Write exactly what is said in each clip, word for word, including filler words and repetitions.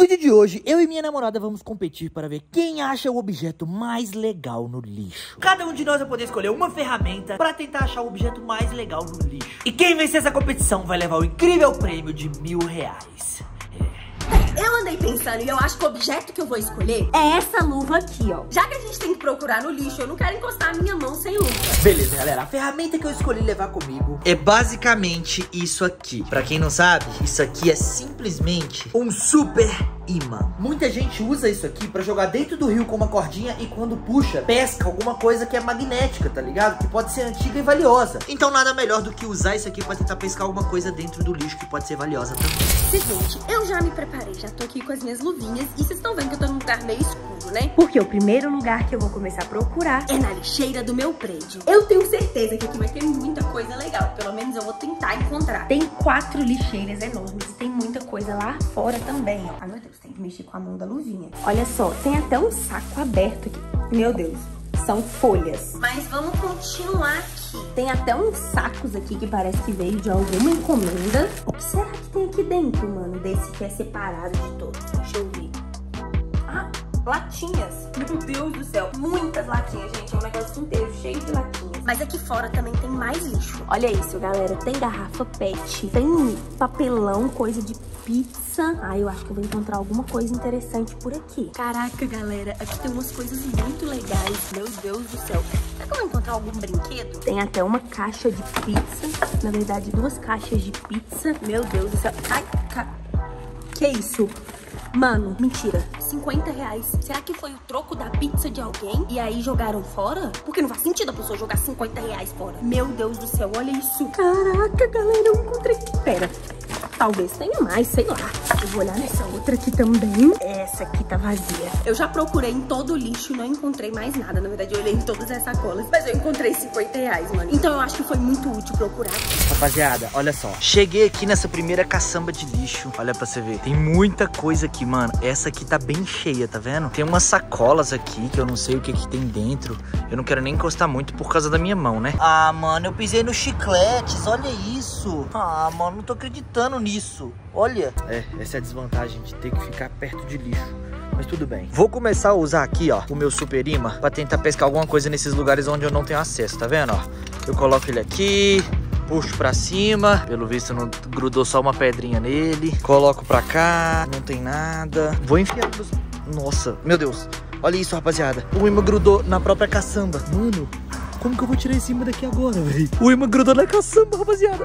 vídeo de hoje, eu e minha namorada vamos competir para ver quem acha o objeto mais legal no lixo. Cada um de nós vai poder escolher uma ferramenta para tentar achar o objeto mais legal no lixo. E quem vencer essa competição vai levar o incrível prêmio de mil reais. Eu andei pensando e eu acho que o objeto que eu vou escolher é essa luva aqui, ó. Já que a gente tem que procurar no lixo, eu não quero encostar a minha mão sem luva. Beleza, galera. A ferramenta que eu escolhi levar comigo é basicamente isso aqui. Pra quem não sabe, isso aqui é simplesmente um super imã. Muita gente usa isso aqui pra jogar dentro do rio com uma cordinha e quando puxa, pesca alguma coisa que é magnética, tá ligado? Que pode ser antiga e valiosa. Então nada melhor do que usar isso aqui pra tentar pescar alguma coisa dentro do lixo que pode ser valiosa também. Seguinte, eu já me preparei, já tô aqui com as minhas luvinhas e vocês estão vendo que eu tô num lugar meio escuro, né? Porque o primeiro lugar que eu vou começar a procurar é na lixeira do meu prédio. Eu tenho certeza que aqui vai ter muita coisa legal, pelo menos eu vou tentar encontrar. Tem quatro lixeiras enormes e tem muita coisa lá fora também, ó. Ai, meu Deus, tem que mexer com a mão da luvinha. Olha só, tem até um saco aberto aqui. Meu Deus, são folhas. Mas vamos continuar aqui. Tem até uns sacos aqui que parece que veio de alguma encomenda. O que será que tem aqui dentro, mano, desse que é separado de todos? Deixa eu ver. Ah, latinhas. Meu Deus do céu, muitas latinhas, gente. É um negócio inteiro cheio de latinhas. Mas aqui fora também tem mais lixo. Olha isso, galera. Tem garrafa pet, tem papelão, coisa de pizza. Ah, eu acho que eu vou encontrar alguma coisa interessante por aqui. Caraca, galera, aqui tem umas coisas muito legais. Meu Deus do céu. Será que eu vou encontrar algum brinquedo? Tem até uma caixa de pizza. Na verdade, duas caixas de pizza. Meu Deus do céu. Ai, ca... que isso? Mano, mentira. cinquenta reais. Será que foi o troco da pizza de alguém? E aí jogaram fora? Porque não faz sentido a pessoa jogar cinquenta reais fora. Meu Deus do céu, olha isso. Caraca, galera, eu encontrei. Pera. Talvez tenha mais, sei lá. Eu vou olhar nessa outra aqui também. Essa aqui tá vazia. Eu já procurei em todo o lixo e não encontrei mais nada. Na verdade, eu olhei em todas as sacolas. Mas eu encontrei cinquenta reais, mano. Então eu acho que foi muito útil procurar. Rapaziada, olha só. Cheguei aqui nessa primeira caçamba de lixo. Olha pra você ver. Tem muita coisa aqui, mano. Essa aqui tá bem cheia, tá vendo? Tem umas sacolas aqui que eu não sei o que que tem dentro. Eu não quero nem encostar muito por causa da minha mão, né? Ah, mano, eu pisei nos chicletes. Olha isso. Ah, mano, não tô acreditando nisso. Olha. É, essa é a desvantagem de ter que ficar perto de lixo. Mas tudo bem. Vou começar a usar aqui, ó, o meu super imã pra tentar pescar alguma coisa nesses lugares onde eu não tenho acesso, tá vendo, ó? Eu coloco ele aqui, puxo pra cima. Pelo visto não grudou só uma pedrinha nele. Coloco pra cá, não tem nada. Vou enfiar nos... Nossa, meu Deus. Olha isso, rapaziada. O imã grudou na própria caçamba. Mano, como que eu vou tirar esse imã daqui agora, velho? O imã grudou na caçamba, rapaziada.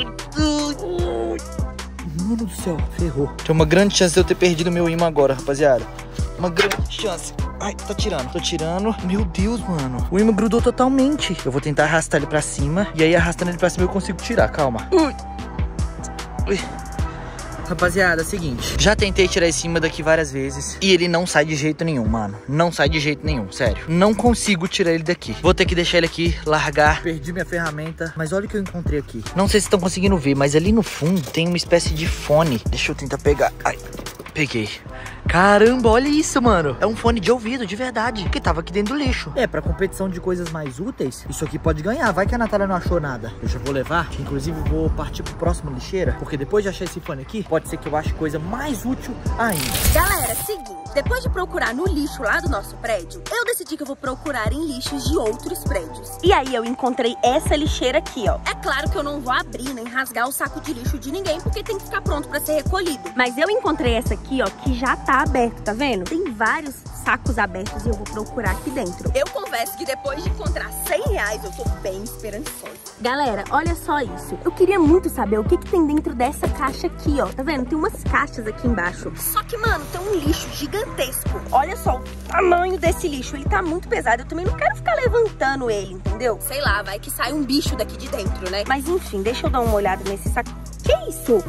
Mano do céu, ferrou. Tem uma grande chance de eu ter perdido meu imã agora, rapaziada. Uma grande chance. Ai, tá tirando, tô tirando. Meu Deus, mano. O imã grudou totalmente. Eu vou tentar arrastar ele pra cima. E aí, arrastando ele pra cima, eu consigo tirar. Calma. Ui. Ui. Rapaziada, é o seguinte. Já tentei tirar esse imã daqui várias vezes. E ele não sai de jeito nenhum, mano. Não sai de jeito nenhum, sério. Não consigo tirar ele daqui. Vou ter que deixar ele aqui, largar. Perdi minha ferramenta. Mas olha o que eu encontrei aqui. Não sei se estão conseguindo ver, mas ali no fundo tem uma espécie de fone. Deixa eu tentar pegar. Ai, peguei. Caramba, olha isso, mano. É um fone de ouvido, de verdade, que tava aqui dentro do lixo. É, pra competição de coisas mais úteis, isso aqui pode ganhar. Vai que a Natália não achou nada. Eu já vou levar, inclusive vou partir pro próximo lixeira, porque depois de achar esse fone aqui, pode ser que eu ache coisa mais útil ainda. Galera, seguinte. Depois de procurar no lixo lá do nosso prédio, eu decidi que eu vou procurar em lixos de outros prédios. E aí eu encontrei essa lixeira aqui, ó. É claro que eu não vou abrir nem rasgar o saco de lixo de ninguém, porque tem que ficar pronto pra ser recolhido. Mas eu encontrei essa aqui, ó, que já tá aberto, tá vendo? Tem vários sacos abertos e eu vou procurar aqui dentro. Eu confesso que depois de encontrar cem reais, eu tô bem esperançosa. Galera, olha só isso. Eu queria muito saber o que que tem dentro dessa caixa aqui, ó. Tá vendo? Tem umas caixas aqui embaixo. Só que, mano, tem um lixo gigantesco. Olha só o tamanho desse lixo. Ele tá muito pesado. Eu também não quero ficar levantando ele, entendeu? Sei lá, vai que sai um bicho daqui de dentro, né? Mas enfim, deixa eu dar uma olhada nesse saco. Que isso?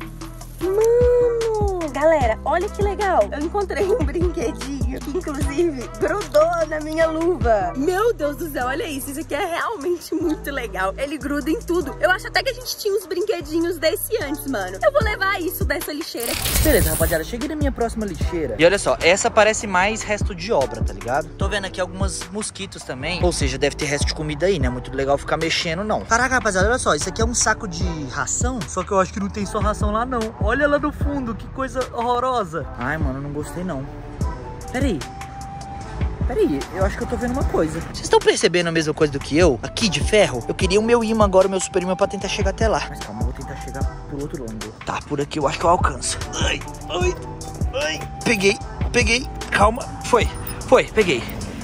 Mano, galera, olha que legal. Eu encontrei um brinquedinho que, inclusive, grudou na minha luva. Meu Deus do céu, olha isso. Isso aqui é realmente muito legal. Ele gruda em tudo. Eu acho até que a gente tinha uns brinquedinhos desse antes, mano. Eu vou levar isso dessa lixeira aqui. Beleza, rapaziada, cheguei na minha próxima lixeira. E olha só, essa parece mais resto de obra, tá ligado? Tô vendo aqui algumas mosquitos também. Ou seja, deve ter resto de comida aí, né? Muito legal ficar mexendo, não. Caraca, rapaziada, olha só. Isso aqui é um saco de ração. Só que eu acho que não tem só ração lá, não. Olha lá no fundo, que coisa horrorosa. Ai, mano, não gostei não. Peraí. Peraí, eu acho que eu tô vendo uma coisa. Vocês estão percebendo a mesma coisa do que eu? Aqui de ferro, eu queria o meu imã agora, o meu super imã, pra tentar chegar até lá. Mas calma, eu vou tentar chegar pelo outro ângulo. Tá, por aqui eu acho que eu alcanço. Ai, ai, ai. Peguei, peguei. Calma. Foi, foi, peguei.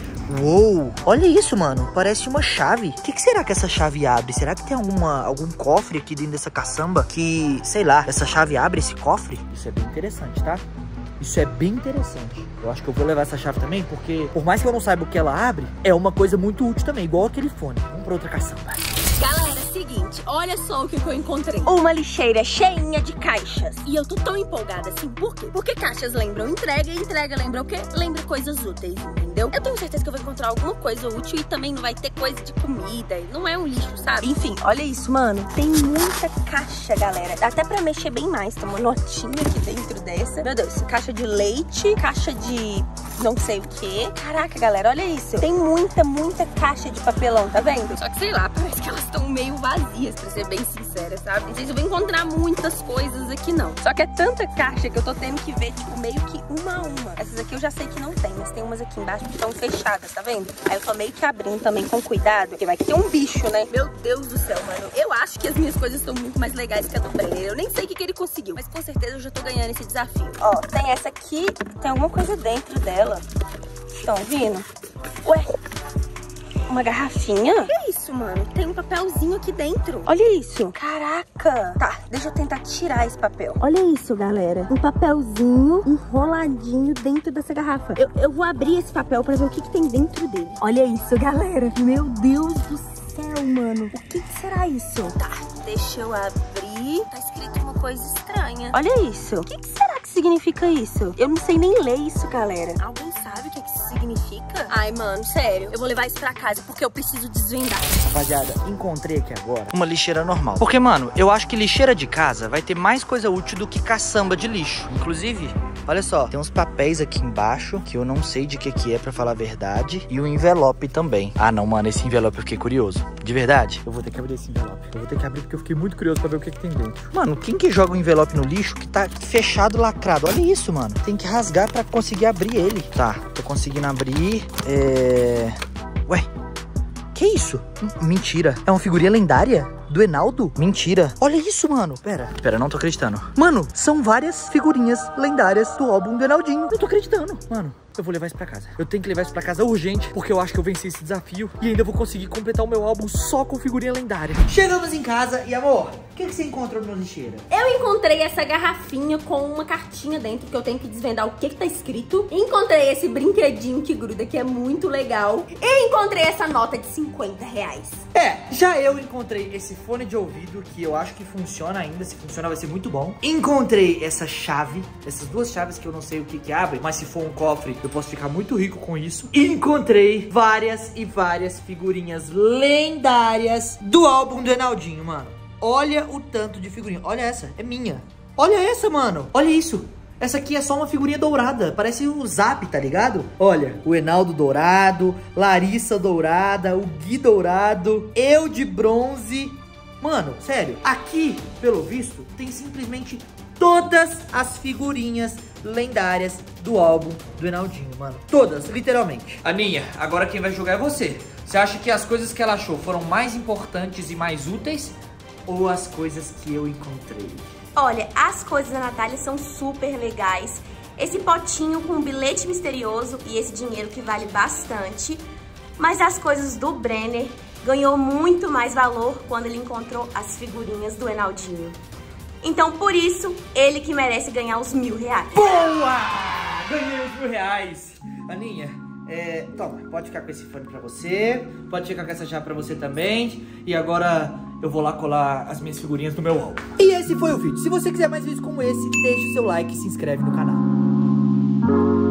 Uou, olha isso, mano. Parece uma chave. O que, que será que essa chave abre? Será que tem alguma, algum cofre aqui dentro dessa caçamba que, sei lá, essa chave abre esse cofre? Isso é bem interessante, tá? Isso é bem interessante. Eu acho que eu vou levar essa chave também, porque por mais que eu não saiba o que ela abre, é uma coisa muito útil também, igual aquele fone. Vamos pra outra caçamba. Galera, seguinte, olha só o que, que eu encontrei. Uma lixeira cheinha de caixas. E eu tô tão empolgada assim, por quê? Porque caixas lembram entrega, e entrega lembra o quê? Lembra coisas úteis, entendeu? Eu tenho certeza que eu vou encontrar alguma coisa útil e também não vai ter coisa de comida, não é um lixo, sabe? Enfim, olha isso, mano. Tem muita caixa, galera. Dá até pra mexer bem mais. Tem uma notinha aqui dentro dessa. Meu Deus, caixa de leite, caixa de não sei o quê. Caraca, galera, olha isso. Tem muita, muita caixa de papelão, tá vendo? Só que, sei lá, parece que elas estão meio vazias, pra ser bem sincera, sabe? Não sei se eu vou encontrar muitas coisas aqui, não. Só que é tanta caixa que eu tô tendo que ver, tipo, meio que uma a uma. Essas aqui eu já sei que não tem, mas tem umas aqui embaixo que estão fechadas, tá vendo? Aí eu tô meio que abrindo também com cuidado, porque vai ter um bicho, né? Meu Deus do céu, mano. Eu acho que as minhas coisas estão muito mais legais que a do Brenner. Eu nem sei o que, que ele conseguiu, mas com certeza eu já tô ganhando esse desafio. Ó, tem essa aqui, tem alguma coisa dentro dela. Estão ouvindo? Ué, uma garrafinha? Que é isso, mano? Tem um papelzinho aqui dentro. Olha isso. Caraca. Tá, deixa eu tentar tirar esse papel. Olha isso, galera. Um papelzinho enroladinho dentro dessa garrafa. Eu, eu vou abrir esse papel pra ver o que, que tem dentro dele. Olha isso, galera. Meu Deus do céu, mano. O que, que será isso? Tá, deixa eu abrir. Tá escrito uma coisa estranha. Olha isso. O que, que será que significa isso? Eu não sei nem ler isso, galera. Alguém sabe o que, que isso significa? Ai, mano, sério. Eu vou levar isso pra casa porque eu preciso desvendar. Rapaziada, encontrei aqui agora uma lixeira normal. Porque, mano, eu acho que lixeira de casa vai ter mais coisa útil do que caçamba de lixo. Inclusive, olha só, tem uns papéis aqui embaixo que eu não sei de que que é, pra falar a verdade. E o envelope também. Ah, não, mano, esse envelope eu fiquei curioso. De verdade, eu vou ter que abrir esse envelope. Eu vou ter que abrir porque eu fiquei muito curioso pra ver o que que tem dentro. Mano, quem que joga o envelope no lixo que tá fechado, lacrado? Olha isso, mano. Tem que rasgar pra conseguir abrir ele. Tá, tô conseguindo abrir. É... Ué, que isso? Mentira. É uma figurinha lendária? Do Enaldo? Mentira. Olha isso, mano. Pera, pera, não tô acreditando. Mano, são várias figurinhas lendárias do álbum do Enaldinho. Não tô acreditando. Mano, eu vou levar isso pra casa. Eu tenho que levar isso pra casa urgente, porque eu acho que eu venci esse desafio e ainda vou conseguir completar o meu álbum só com figurinha lendária. Chegamos em casa e, amor, o que, que você encontrou na lixeira? Eu encontrei essa garrafinha com uma cartinha dentro que eu tenho que desvendar o que que tá escrito. Encontrei esse brinquedinho que gruda, que é muito legal. E encontrei essa nota de cinquenta reais. É, já eu encontrei esse fone de ouvido que eu acho que funciona ainda. Se funcionar vai ser muito bom. Encontrei essa chave, essas duas chaves que eu não sei o que que abre, mas se for um cofre eu posso ficar muito rico com isso. E encontrei várias e várias figurinhas lendárias do álbum do Enaldinho, mano. Olha o tanto de figurinha. Olha essa, é minha. Olha essa, mano. Olha isso. Essa aqui é só uma figurinha dourada. Parece o Zap, tá ligado? Olha, o Enaldo dourado, Larissa dourada, o Gui dourado, eu de bronze. Mano, sério, aqui, pelo visto, tem simplesmente todas as figurinhas lendárias do álbum do Enaldinho, mano. Todas, literalmente. Aninha, agora quem vai jogar é você. Você acha que as coisas que ela achou foram mais importantes e mais úteis? Ou as coisas que eu encontrei? Olha, as coisas da Natália são super legais. Esse potinho com um bilhete misterioso e esse dinheiro que vale bastante. Mas as coisas do Brenner ganhou muito mais valor quando ele encontrou as figurinhas do Enaldinho. Então, por isso, ele que merece ganhar os mil reais. Boa! Ganhei os mil reais. Aninha, é, toma, pode ficar com esse fone pra você. Pode ficar com essa chave pra você também. E agora eu vou lá colar as minhas figurinhas no meu álbum. E esse foi o vídeo. Se você quiser mais vídeos como esse, deixa o seu like e se inscreve no canal.